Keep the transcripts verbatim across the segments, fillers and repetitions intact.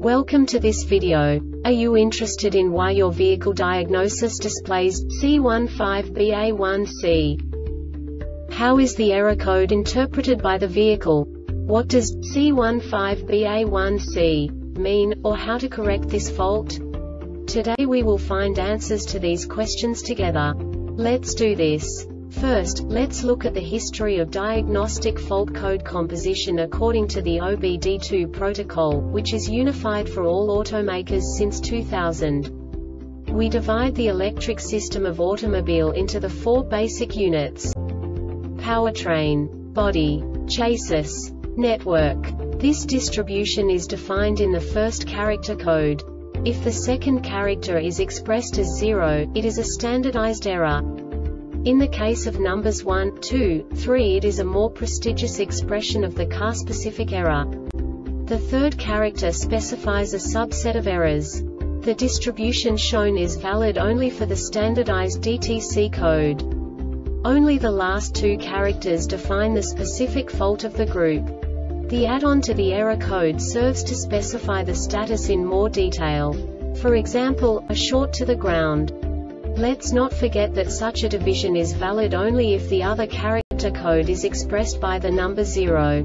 Welcome to this video. Are you interested in why your vehicle diagnosis displays C one five B A one C? How is the error code interpreted by the vehicle? What does C one five B A one C mean, or how to correct this fault? Today we will find answers to these questions together. Let's do this. First, let's look at the history of diagnostic fault code composition according to the O B D two protocol, which is unified for all automakers since two thousand. We divide the electric system of automobile into the four basic units: powertrain, body, chassis, network. This distribution is defined in the first character code. If the second character is expressed as zero, it is a standardized error. In the case of numbers one, two, three, it is a more prestigious expression of the car-specific error. The third character specifies a subset of errors. The distribution shown is valid only for the standardized D T C code. Only the last two characters define the specific fault of the group. The add-on to the error code serves to specify the status in more detail. For example, a short to the ground. Let's not forget that such a division is valid only if the other character code is expressed by the number zero.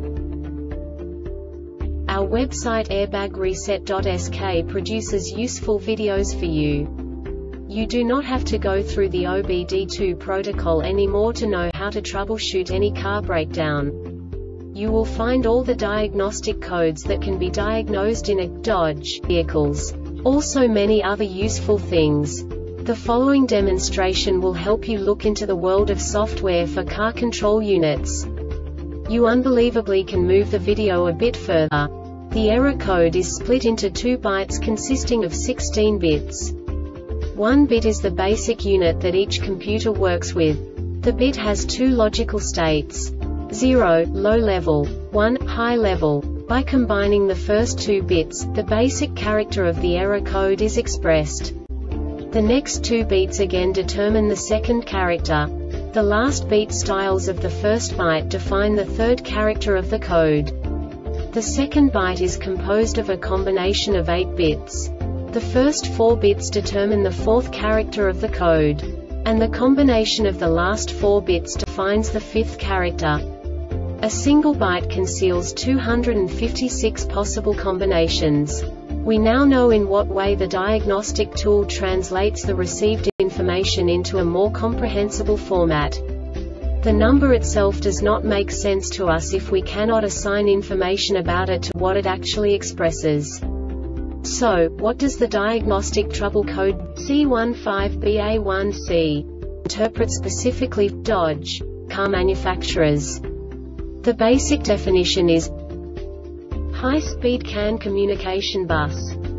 Our website airbag reset dot S K produces useful videos for you. You do not have to go through the O B D two protocol anymore to know how to troubleshoot any car breakdown. You will find all the diagnostic codes that can be diagnosed in a Dodge vehicles. Also many other useful things. The following demonstration will help you look into the world of software for car control units. You unbelievably can move the video a bit further. The error code is split into two bytes consisting of sixteen bits. One bit is the basic unit that each computer works with. The bit has two logical states: zero, low level, one, high level. By combining the first two bits, the basic character of the error code is expressed. The next two beats again determine the second character. The last beat styles of the first byte define the third character of the code. The second byte is composed of a combination of eight bits. The first four bits determine the fourth character of the code. And the combination of the last four bits defines the fifth character. A single byte conceals two hundred fifty-six possible combinations. We now know in what way the diagnostic tool translates the received information into a more comprehensible format. The number itself does not make sense to us if we cannot assign information about it to what it actually expresses. So, what does the diagnostic trouble code C one five B A one C interpret specifically for Dodge car manufacturers? The basic definition is high-speed C A N communication bus.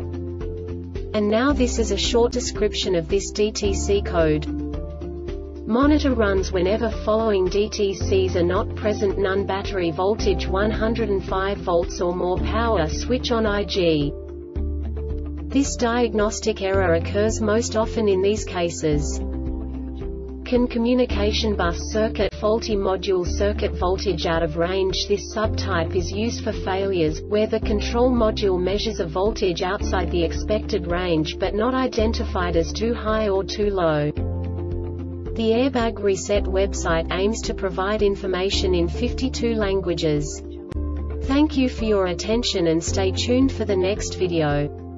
And now this is a short description of this D T C code. Monitor runs whenever following D T Cs are not present: none, battery voltage one hundred five volts or more, power switch on I G. This diagnostic error occurs most often in these cases: C A N communication bus circuit, faulty module circuit, voltage out of range. This subtype is used for failures where the control module measures a voltage outside the expected range but not identified as too high or too low. The Airbag Reset website aims to provide information in fifty-two languages. Thank you for your attention and stay tuned for the next video.